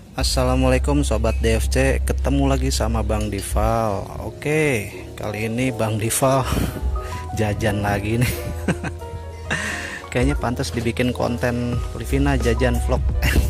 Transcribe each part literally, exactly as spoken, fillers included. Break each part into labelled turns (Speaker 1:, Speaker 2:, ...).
Speaker 1: Assalamualaikum Sobat D F C, ketemu lagi sama Bang Dival. Oke, kali ini Bang Dival jajan lagi nih. Kayaknya pantas dibikin konten Livina jajan vlog.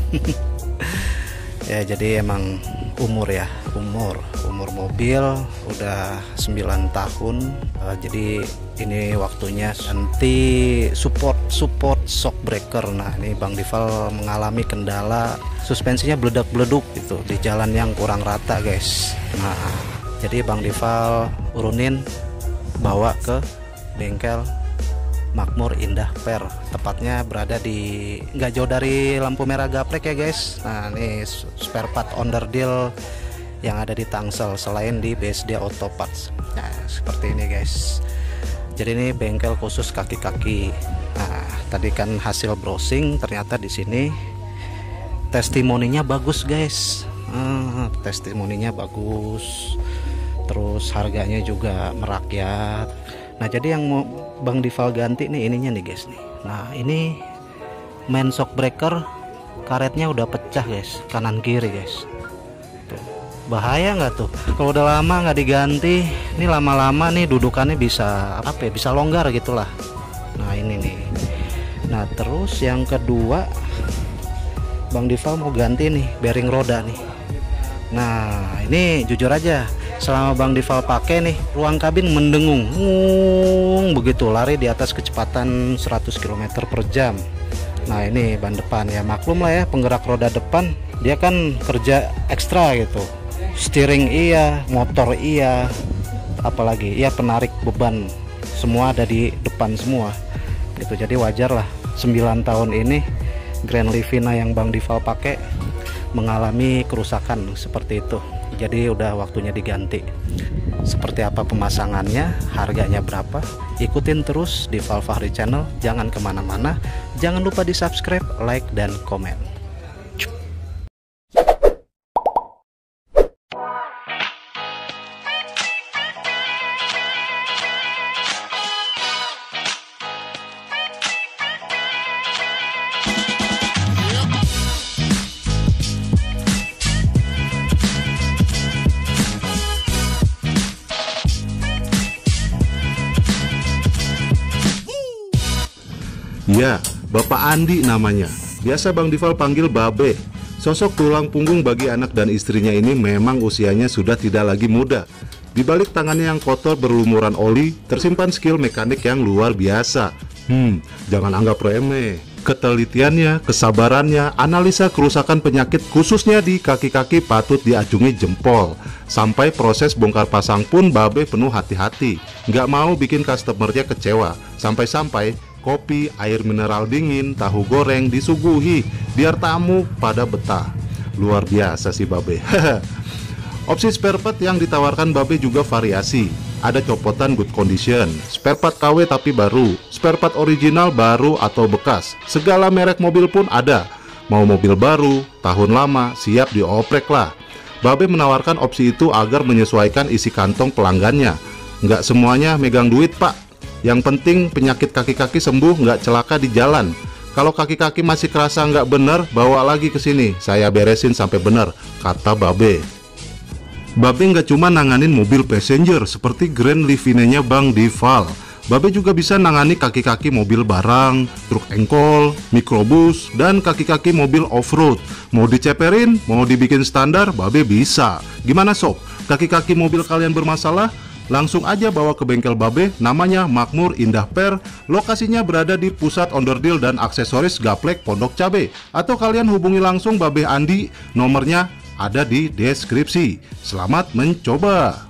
Speaker 1: Ya jadi emang umur ya, umur umur mobil udah sembilan tahun. uh, Jadi ini waktunya nanti support support shock breaker. Nah ini Bang Dival mengalami kendala suspensinya beledak-beleduk gitu di jalan yang kurang rata guys. Nah jadi Bang Dival urunin bawa ke bengkel Makmur Indah Per, tepatnya berada di nggak jauh dari lampu merah Gaplek ya guys. Nah ini spare part underdeal yang ada di Tangsel selain di B S D Auto Parts. Nah seperti ini guys, jadi ini bengkel khusus kaki-kaki. Nah tadi kan hasil browsing ternyata di sini testimoninya bagus guys. ah, testimoninya bagus, terus harganya juga merakyat. Nah jadi yang mau Bang Dival ganti nih ininya nih guys nih. Nah ini main shock breaker karetnya udah pecah guys, kanan kiri guys. Tuh, bahaya nggak tuh kalau udah lama nggak diganti. Ini lama-lama nih dudukannya bisa apa ya, bisa longgar gitulah. Nah ini nih. Nah terus yang kedua Bang Dival mau ganti nih bearing roda nih. Nah ini jujur aja, selama Bang Dival pakai nih ruang kabin mendengung, Ngung, begitu lari di atas kecepatan seratus kilometer per jam. Nah ini ban depan ya maklum lah ya, penggerak roda depan dia kan kerja ekstra gitu. Steering iya, motor iya, apalagi ya penarik beban semua ada di depan semua gitu. Jadi wajar lah sembilan tahun ini Grand Livina yang Bang Dival pakai mengalami kerusakan seperti itu. Jadi udah waktunya diganti. Seperti apa pemasangannya, harganya berapa, ikutin terus di Val Fahri Channel. Jangan kemana-mana, jangan lupa di subscribe, like, dan komen.
Speaker 2: Ya, Bapak Andi namanya. Biasa Bang Dival panggil Babe. Sosok tulang punggung bagi anak dan istrinya ini memang usianya sudah tidak lagi muda. Di balik tangannya yang kotor berlumuran oli, tersimpan skill mekanik yang luar biasa. Hmm, jangan anggap remeh. Ketelitiannya, kesabarannya, analisa kerusakan penyakit khususnya di kaki-kaki patut diacungi jempol. Sampai proses bongkar pasang pun Babe penuh hati-hati. Nggak mau bikin customernya kecewa. Sampai-sampai kopi, air mineral dingin, tahu goreng disuguhi biar tamu pada betah. Luar biasa sih Babe. Opsi spare part yang ditawarkan Babe juga variasi. Ada copotan good condition, spare part K W tapi baru, spare part original baru atau bekas. Segala merek mobil pun ada. Mau mobil baru, tahun lama, siap dioprek lah. Babe menawarkan opsi itu agar menyesuaikan isi kantong pelanggannya. Nggak semuanya megang duit pak. Yang penting penyakit kaki-kaki sembuh, nggak celaka di jalan. Kalau kaki-kaki masih kerasa nggak bener, bawa lagi ke sini, saya beresin sampai bener, kata Babe. Babe nggak cuma nanganin mobil passenger seperti Grand Livina-nya Bang Dival. Babe juga bisa nangani kaki-kaki mobil barang, truk engkol, mikrobus, dan kaki-kaki mobil off-road. Mau diceperin, mau dibikin standar, Babe bisa. Gimana sob? Kaki-kaki mobil kalian bermasalah? Langsung aja bawa ke bengkel Babe, namanya Makmur Indah Per. Lokasinya berada di pusat onderdil dan aksesoris Gaplek Pondok Cabe. Atau kalian hubungi langsung Babe Andi, nomornya ada di deskripsi. Selamat mencoba.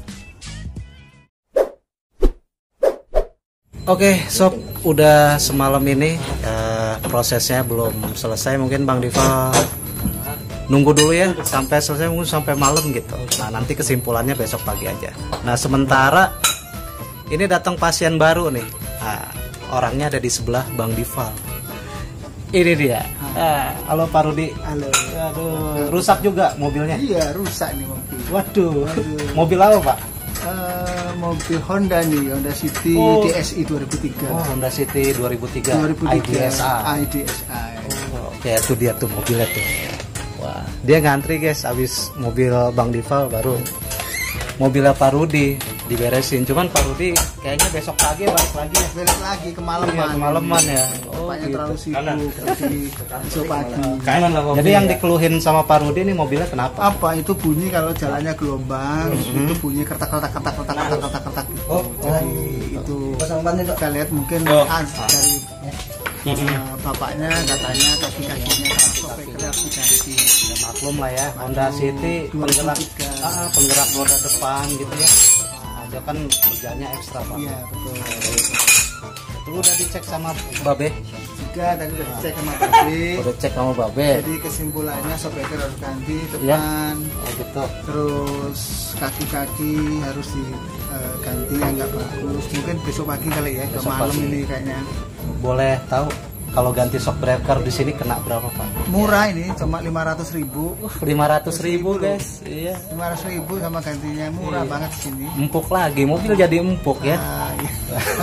Speaker 1: Oke sob, udah semalam ini uh, prosesnya belum selesai. Mungkin Bang Dival nunggu dulu ya sampai selesai, mungkin sampai malam gitu. Nah nanti kesimpulannya besok pagi aja. Nah sementara ini datang pasien baru nih. Nah, orangnya ada di sebelah Bang Dival. Ini dia. Nah, halo Pak Rudi.
Speaker 3: Halo.
Speaker 1: Aduh, rusak juga mobilnya?
Speaker 3: Iya rusak nih mobil.
Speaker 1: Waduh. Waduh. Mobil apa Pak?
Speaker 3: Uh, mobil Honda nih, Honda City
Speaker 1: oh.
Speaker 3: D S I dua ribu tiga.
Speaker 1: Oh Honda City dua ribu tiga.
Speaker 3: dua ribu tiga
Speaker 1: I D S A.
Speaker 3: I D S A.
Speaker 1: Oh, oke itu dia tuh mobilnya tuh. Wah Dia ngantri guys, abis mobil Bang Dival baru mobilnya Pak Rudi diberesin. Cuman Pak Rudi kayaknya besok pagi balik lagi ya.
Speaker 3: Balik lagi kemalaman.
Speaker 1: Iya, kemalaman ya. Oh,
Speaker 3: Bapaknya
Speaker 1: gitu.
Speaker 3: terlalu sibuk jadi besok pagi.
Speaker 4: Kanan lah.
Speaker 1: Jadi yang dikeluhin sama Pak Rudi ini mobilnya kenapa?
Speaker 3: Apa itu bunyi kalau jalannya gelombang, itu bunyi kertak-kertak kertak-kertak kertak-kertak kertak.
Speaker 4: Oh,
Speaker 3: Jadi itu
Speaker 4: pasang ban itu.
Speaker 3: kita lihat mungkin
Speaker 4: Oh.
Speaker 3: ah, dari uh, bapaknya katanya kaki-kakinya keras sampai kerap diganti.
Speaker 1: Ya, maklum lah ya, Honda City
Speaker 3: dua ribu
Speaker 1: penggerak
Speaker 3: tiga.
Speaker 1: ah, penggerak roda depan gitu ya. Nah, dia kan kerjanya ekstra Pak.
Speaker 3: Iya betul.
Speaker 1: Itu udah dicek sama Babe?
Speaker 3: Juga tadi udah dicek sama Babe.
Speaker 1: Udah cek sama Babe.
Speaker 3: Jadi kesimpulannya shockbreaker harus ganti
Speaker 1: Iya.
Speaker 3: depan,
Speaker 1: Oh gitu.
Speaker 3: terus kaki-kaki harus diganti yang nggak bagus. Mungkin besok pagi kali ya, ke
Speaker 1: Besok
Speaker 3: malam
Speaker 1: pagi.
Speaker 3: ini kayaknya.
Speaker 1: Boleh tahu kalau ganti shockbreaker di sini kena berapa Pak?
Speaker 3: Murah ini, cuma lima ratus ribu.
Speaker 1: lima ratus ribu guys. Iya.
Speaker 3: lima ratus ribu sama gantinya murah banget di sini.
Speaker 1: Empuk lagi, mobil jadi empuk ya.
Speaker 3: Ah, iya.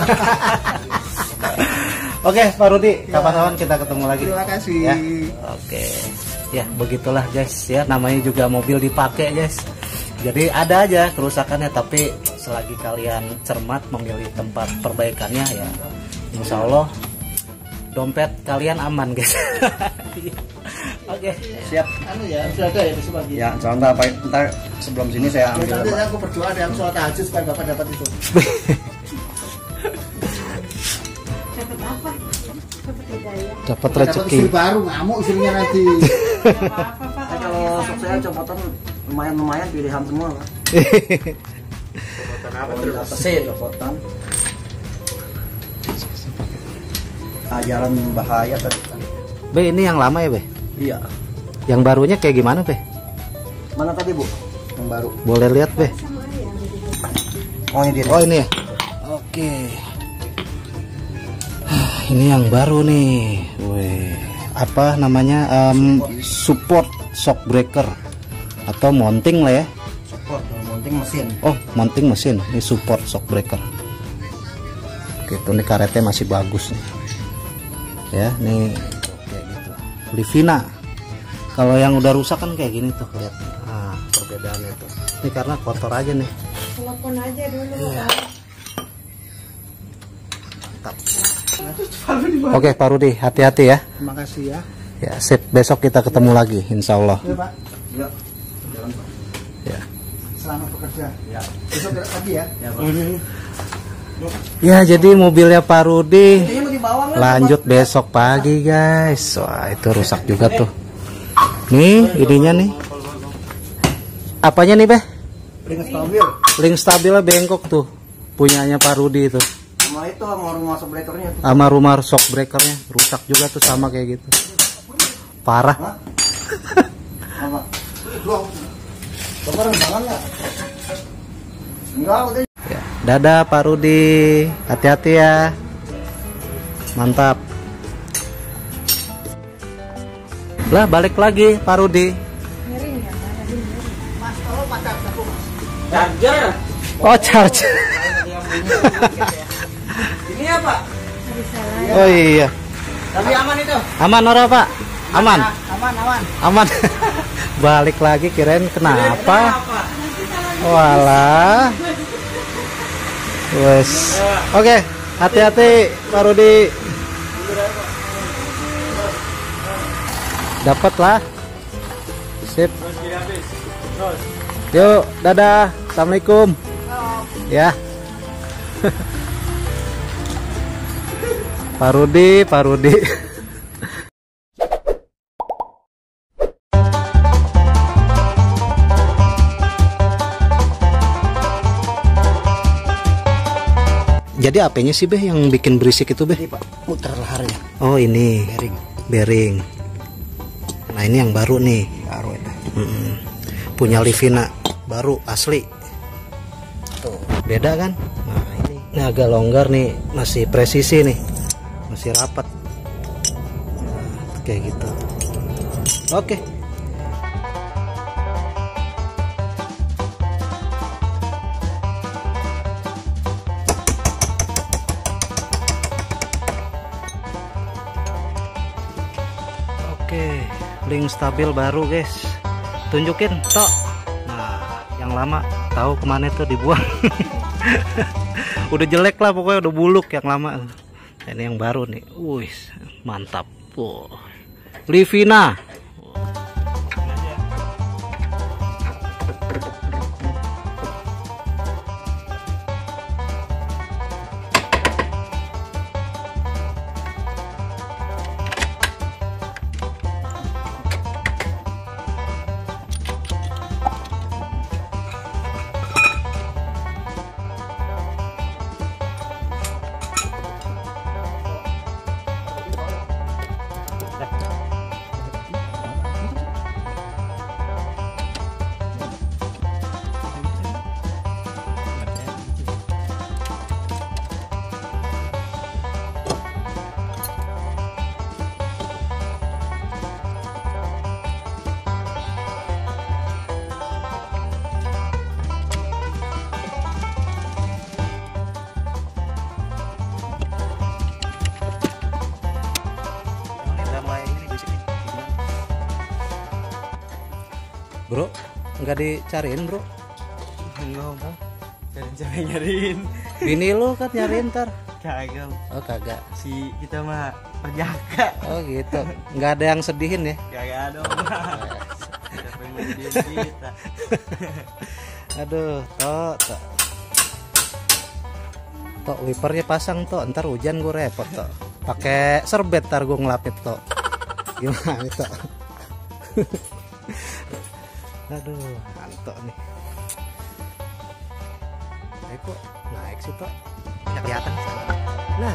Speaker 1: Oke Pak Rudi,
Speaker 3: Ya.
Speaker 1: kapan-kapan kita ketemu lagi.
Speaker 3: Terima kasih.
Speaker 1: Ya. Oke. Ya begitulah guys ya, namanya juga mobil dipakai guys. Jadi ada aja kerusakannya, tapi selagi kalian cermat memilih tempat perbaikannya ya, insya Allah dompet kalian aman guys. Oke, siap.
Speaker 3: Anu ya, sudah ada ya besok pagi.
Speaker 4: Ya, contoh apa? Ntar sebelum sini saya
Speaker 3: Ya,
Speaker 4: ambil.
Speaker 3: nanti
Speaker 4: Pak.
Speaker 3: aku berdoa dan sholat tahajud supaya bapak dapat itu.
Speaker 5: Dapat apa? Dapat hidayah.
Speaker 1: Dapat
Speaker 3: Dapat
Speaker 1: rezeki.
Speaker 3: istri baru, ngamuk istrinya nanti.
Speaker 5: Gak apa-apa Pak.
Speaker 4: Nah, kalau sok saya copotan lumayan-lumayan pilihan semua Pak. Mesin copotan. Ah, jalan bahaya tadi.
Speaker 1: Be, ini yang lama ya Be?
Speaker 4: Iya.
Speaker 1: Yang barunya kayak gimana Be?
Speaker 4: Mana tadi Bu? Yang baru.
Speaker 1: Boleh lihat Be?
Speaker 5: Sama ayah.
Speaker 4: Oh, ini dia.
Speaker 1: Oh ini ya? Oke. Ini yang baru nih. Weh, apa namanya? Em, support shockbreaker atau mounting lah ya?
Speaker 4: Support, mounting mesin.
Speaker 1: Oh, mounting mesin. Ini support shockbreaker. Gitu, nih karetnya masih bagus nih. Ya, nih kayak gitu. Livina. Kalau yang udah rusak kan kayak gini tuh, lihat. Ah, perbedaannya tuh. Ini karena kotor aja nih.
Speaker 5: Telepon aja dulu.
Speaker 1: Iya.
Speaker 5: Pak.
Speaker 1: Mantap. Oke, Pak Rudi, hati-hati ya.
Speaker 3: Terima kasih ya.
Speaker 1: Ya, sip. Besok kita ketemu lagi, insya Allah.
Speaker 3: Ya Pak,
Speaker 4: Iya. Jalan Pak.
Speaker 1: Ya.
Speaker 3: selamat bekerja.
Speaker 4: Ya.
Speaker 3: Besok gerak lagi ya.
Speaker 4: Ya, Pak.
Speaker 1: Ya, jadi mobilnya Pak Rudi
Speaker 4: Ini mau dibawa nggak,
Speaker 1: lanjut besok pagi, guys. Wah, itu rusak juga tuh. Nih, ininya nih. Apanya nih, Beh?
Speaker 4: Ring stabil.
Speaker 1: Ring stabilnya bengkok tuh. Punyanya Pak Rudi itu.
Speaker 4: Sama itu sama rumah shockbreakernya tuh.
Speaker 1: Sama rumah shockbreakernya rusak juga tuh, sama kayak gitu. Parah.
Speaker 4: Hah? Apa? Bapak rembangan nggak? Enggak, udah.
Speaker 1: Ya, dadah Pak Rudi. Hati-hati ya. Mantap. Lah, balik lagi Pak Rudi.
Speaker 5: Miring ya Pak. Tadi miring.
Speaker 3: Mas, tolong pacar aku Mas.
Speaker 4: Charger.
Speaker 1: Oh, charge.
Speaker 4: Ini apa?
Speaker 5: Tadi salah.
Speaker 1: Oh iya.
Speaker 4: Tapi aman itu.
Speaker 1: Aman ora, Pak? Aman.
Speaker 4: Aman, aman.
Speaker 1: Aman. Balik lagi, kirain kenapa?
Speaker 4: Apa?
Speaker 1: Walah. Wes. Oke, hati-hati Pak Rudi. Dapat lah. Sip. Yuk, dadah. Assalamualaikum. Ya. Pak Rudi, Pak Rudi. Jadi apanya sih Beh yang bikin berisik itu Beh?
Speaker 4: Ini Pak, muter leharnya.
Speaker 1: Oh ini
Speaker 4: Bearing.
Speaker 1: bearing. Nah ini yang baru nih.
Speaker 4: Baru itu.
Speaker 1: Mm-mm. Punya Livina baru asli.
Speaker 4: Tuh.
Speaker 1: Beda kan? Nah ini. Ini agak longgar nih, masih presisi nih, masih rapat. Nah, kayak gitu. Oke. Oke, link stabil baru guys. tunjukin Tok. Nah yang lama tahu kemana tuh dibuang. Udah jelek lah pokoknya, udah buluk yang lama. Ini yang baru nih, wih mantap. Wow. Livina. Bro, nggak dicariin bro?
Speaker 6: Enggak, cariin cari nyariin.
Speaker 1: Bini lu kan nyariin ntar.
Speaker 6: Kagak.
Speaker 1: Oh kagak.
Speaker 6: Si kita mah perjaka.
Speaker 1: Oh gitu. Nggak ada yang sedihin ya?
Speaker 6: Kagak ada. Kita pengen jadi kita.
Speaker 1: Aduh, Tok, Tok. Tok, wipernya pasang Tok. Ntar hujan gue repot Tok. Pakai serbet ntar gue ngelapit Tok. Gimana Tok? Aduh, ngantuk nih. Naik kok, naik sih Tok. Nggak kelihatan. Nah,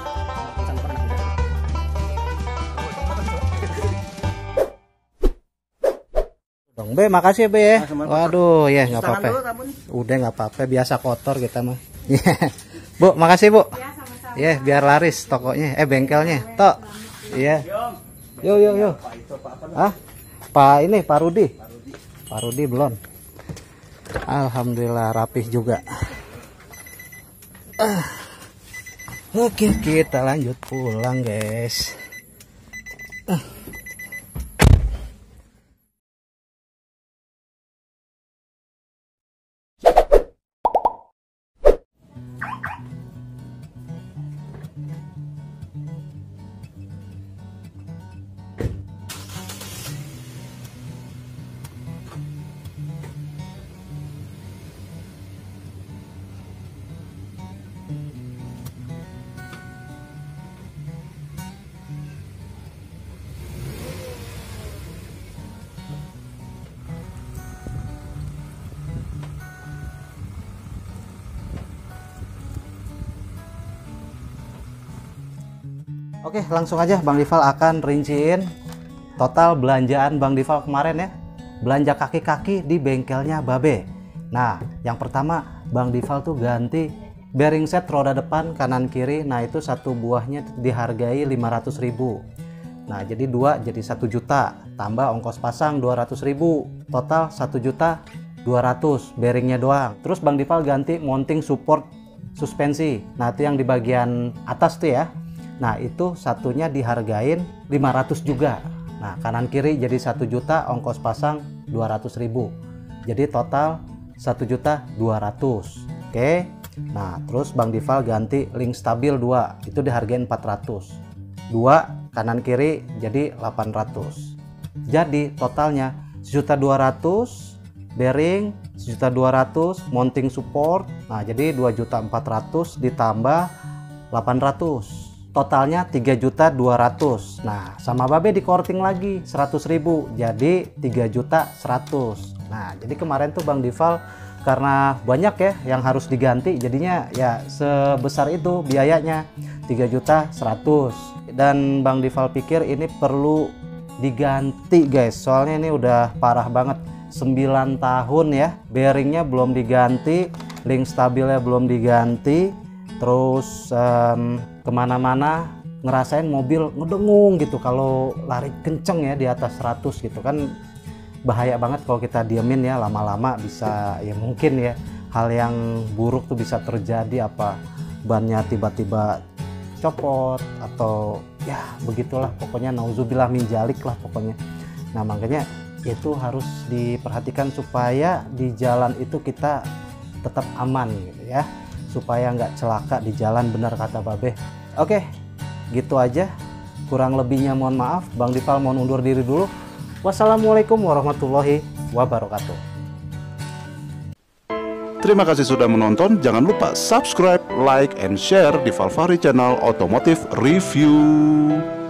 Speaker 1: dong Be, makasih Be ya. Waduh, ya nggak apa-apa. Udah nggak apa-apa, biasa kotor kita mah. Bu, makasih Bu. Ya, biar laris tokonya, eh bengkelnya. Tok. Iya. Yo yo yo. Ah, Pak ini Pak Rudi. Pak Rudi belum. Alhamdulillah rapih juga. Ah. Oke, kita lanjut pulang, guys. Ah. Oke, langsung aja Bang Dival akan rinciin total belanjaan Bang Dival kemarin ya. Belanja kaki-kaki di bengkelnya Babe. Nah, yang pertama Bang Dival tuh ganti bearing set roda depan kanan kiri. Nah, itu satu buahnya dihargai lima ratus ribu. Nah, jadi dua jadi satu juta. Tambah ongkos pasang dua ratus ribu. Total satu juta dua ratus bearingnya doang. Terus Bang Dival ganti mounting support suspensi. Nah, itu yang di bagian atas tuh ya. Nah, itu satunya dihargain lima ratus juga. Nah, kanan kiri jadi satu juta, ongkos pasang dua ratus ribu. Jadi total satu juta dua ratus. Oke. Nah, terus Bang Dival ganti link stabil dua, itu dihargain empat ratus. Dua kanan kiri jadi delapan ratus. Jadi totalnya sejuta dua ratus, bearing sejuta dua ratus, mounting support. Nah, jadi dua juta empat ratus ditambah delapan ratus. Totalnya tiga juta dua ratus. Nah, sama Babe di korting lagi seratus ribu, jadi tiga juta seratus. Nah, jadi kemarin tuh Bang Dival karena banyak ya yang harus diganti, jadinya ya sebesar itu biayanya tiga juta seratus. Dan Bang Dival pikir ini perlu diganti guys, soalnya ini udah parah banget. Sembilan tahun ya, bearingnya belum diganti, link stabilnya belum diganti. Terus um, kemana-mana ngerasain mobil ngedengung gitu kalau lari kenceng ya di atas seratus gitu kan, bahaya banget kalau kita diemin ya, lama-lama bisa ya mungkin ya hal yang buruk tuh bisa terjadi, apa bannya tiba-tiba copot atau ya begitulah pokoknya, nauzubillah min dzalik lah pokoknya. Nah, makanya itu harus diperhatikan supaya di jalan itu kita tetap aman gitu ya, supaya nggak celaka di jalan, benar kata Babe. Oke, gitu aja, kurang lebihnya mohon maaf. Bang Dival mau undur diri dulu. Wassalamualaikum warahmatullahi wabarakatuh.
Speaker 2: Terima kasih sudah menonton. Jangan lupa subscribe, like, and share di Valfari Channel Otomotif Review.